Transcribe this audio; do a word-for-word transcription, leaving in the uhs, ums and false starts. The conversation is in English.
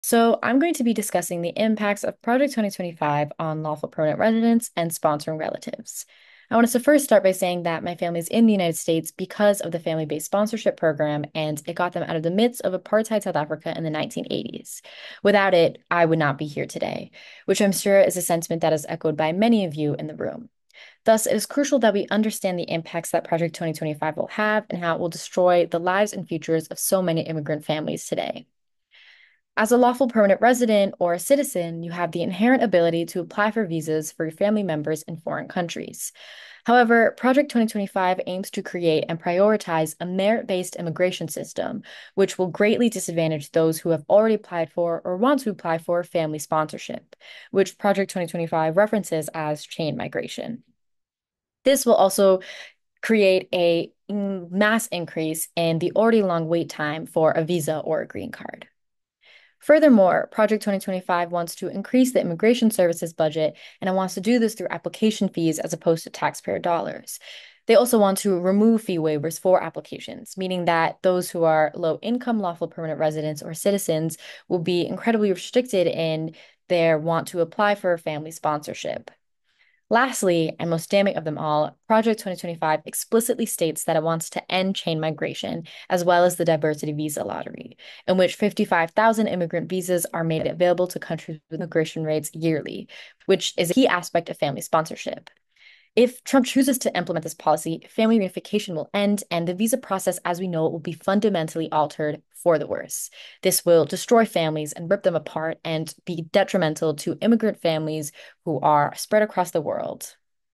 So, I'm going to be discussing the impacts of Project twenty twenty-five on lawful permanent residents and sponsoring relatives. I want us to first start by saying that my family is in the United States because of the family-based sponsorship program, and it got them out of the midst of apartheid South Africa in the nineteen eighties. Without it, I would not be here today, which I'm sure is a sentiment that is echoed by many of you in the room. Thus, it is crucial that we understand the impacts that Project twenty twenty-five will have and how it will destroy the lives and futures of so many immigrant families today. As a lawful permanent resident or a citizen, you have the inherent ability to apply for visas for your family members in foreign countries. However, Project twenty twenty-five aims to create and prioritize a merit-based immigration system, which will greatly disadvantage those who have already applied for or want to apply for family sponsorship, which Project twenty twenty-five references as chain migration. This will also create a mm, mass increase in the already long wait time for a visa or a green card. Furthermore, Project twenty twenty-five wants to increase the immigration services budget, and it wants to do this through application fees as opposed to taxpayer dollars. They also want to remove fee waivers for applications, meaning that those who are low income lawful permanent residents or citizens will be incredibly restricted in their want to apply for family sponsorship. Lastly, and most damning of them all, Project twenty twenty-five explicitly states that it wants to end chain migration as well as the diversity visa lottery, in which fifty-five thousand immigrant visas are made available to countries with immigration rates yearly, which is a key aspect of family sponsorship. If Trump chooses to implement this policy, family reunification will end, and the visa process as we know it will be fundamentally altered for the worse. This will destroy families and rip them apart and be detrimental to immigrant families who are spread across the world.